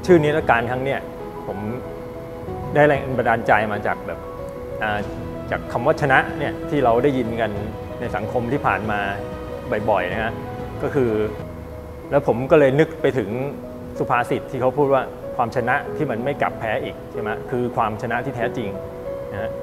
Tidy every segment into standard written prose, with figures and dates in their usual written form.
ชื่อนิทรรศการครั้งเนี้ยผมได้แรงบันดาลใจมาจากแบบจากคำว่าชนะเนี่ยที่เราได้ยินกันในสังคมที่ผ่านมาบ่อยๆนะฮะก็คือแล้วผมก็เลยนึกไปถึงสุภาษิตที่เขาพูดว่าความชนะที่มันไม่กลับแพ้อีกใช่ไหมคือความชนะที่แท้จริงนะฮะ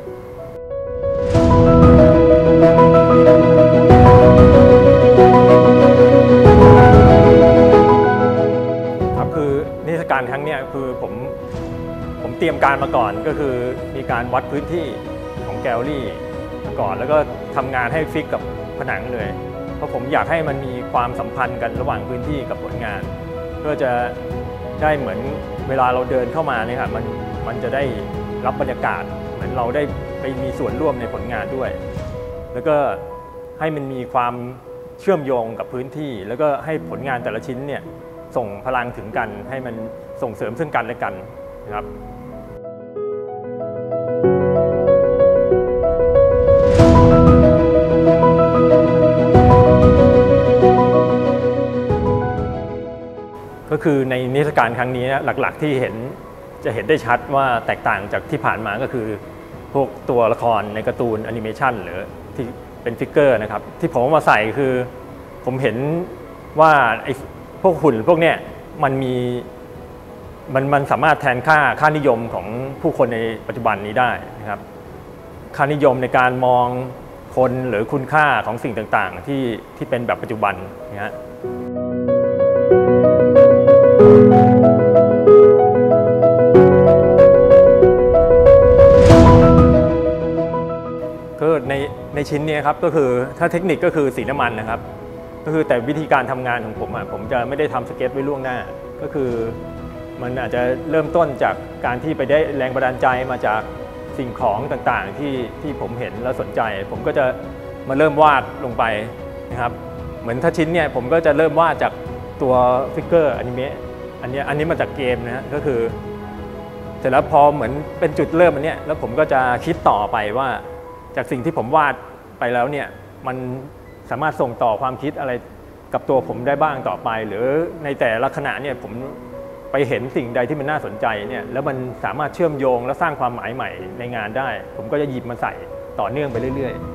ครับคือนิทรรศการครั้งนี้คือผมเตรียมการมาก่อนก็คือมีการวัดพื้นที่ของแกลเลอรี่มาก่อนแล้วก็ทำงานให้ฟิกกับผนังเลยเพราะผมอยากให้มันมีความสัมพันธ์กันระหว่างพื้นที่กับผลงานเพื่อจะได้เหมือนเวลาเราเดินเข้ามาเนี่ยครับมันจะได้รับบรรยากาศเหมือนเราได้ไปมีส่วนร่วมในผลงานด้วยแล้วก็ให้มันมีความเชื่อมโยงกับพื้นที่แล้วก็ให้ผลงานแต่ละชิ้นเนี่ยส่งพลังถึงกันให้มันส่งเสริมซึ่งกันและกันนะครับก็คือในนิทรรศการครั้งนี้หลักๆที่จะเห็นได้ชัดว่าแตกต่างจากที่ผ่านมาก็คือพวกตัวละครในการ์ตูนแอนิเมชันหรือที่เป็นฟิกเกอร์นะครับที่ผมมาใส่คือผมเห็นว่าไอ้พวกหุ่นพวกเนี้ยมันสามารถแทนค่านิยมของผู้คนในปัจจุบันนี้ได้นะครับค่านิยมในการมองคนหรือคุณค่าของสิ่งต่างๆที่เป็นแบบปัจจุบันนะฮะก็ในชิ้นนี้ครับก็คือถ้าเทคนิคก็คือสีน้ำมันนะครับก็คือแต่วิธีการทำงานของผมจะไม่ได้ทำสเก็ตไว้ล่วงหน้าก็คือมันอาจจะเริ่มต้นจากการที่ไปได้แรงบันดาลใจมาจากสิ่งของต่างๆที่ผมเห็นแล้วสนใจผมก็จะมาเริ่มวาดลงไปนะครับเหมือนถ้าชิ้นเนี่ยผมก็จะเริ่มวาดจากตัวฟิกเกอร์อนิเมะอันนี้มาจากเกมนะฮะก็คือเสร็จแล้วพอเหมือนเป็นจุดเริ่มอันนี้แล้วผมก็จะคิดต่อไปว่าจากสิ่งที่ผมวาดไปแล้วเนี่ยมันสามารถส่งต่อความคิดอะไรกับตัวผมได้บ้างต่อไปหรือในแต่ละขณะเนี่ยผมไปเห็นสิ่งใดที่มันน่าสนใจเนี่ยแล้วมันสามารถเชื่อมโยงและสร้างความหมายใหม่ในงานได้ผมก็จะหยิบมาใส่ต่อเนื่องไปเรื่อย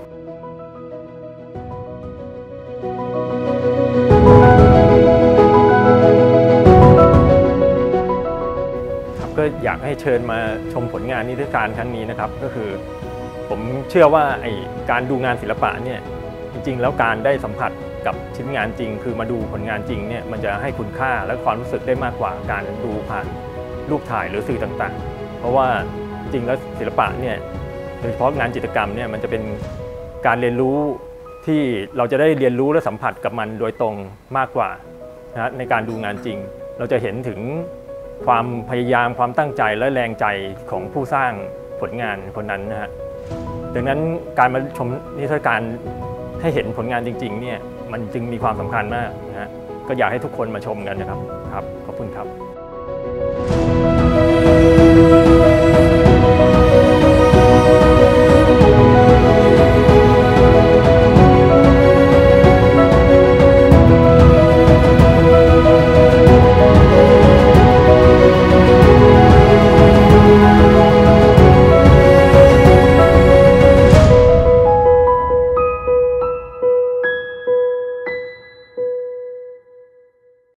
ๆก็อยากให้เชิญมาชมผลงานนิทรรศการครั้งนี้นะครับก็คือผมเชื่อว่าการดูงานศิลปะเนี่ยจริงๆแล้วการได้สัมผัสกับชิ้นงานจริงคือมาดูผลงานจริงเนี่ยมันจะให้คุณค่าและความรู้สึกได้มากกว่าการดูผ่านรูปถ่ายหรือสื่อต่างๆเพราะว่าจริงแล้วศิลปะเนี่ยโดยเฉพาะงานจิตรกรรมเนี่ยมันจะเป็นการเรียนรู้ที่เราจะได้เรียนรู้และสัมผัสกับมันโดยตรงมากกว่านะในการดูงานจริงเราจะเห็นถึงความพยายามความตั้งใจและแรงใจของผู้สร้างผลงานคนนั้นนะฮะดังนั้นการมาชมนิทรรศการให้เห็นผลงานจริงๆเนี่ยมันจึงมีความสำคัญมากนะฮะก็อยากให้ทุกคนมาชมกันนะครับขอบคุณครับ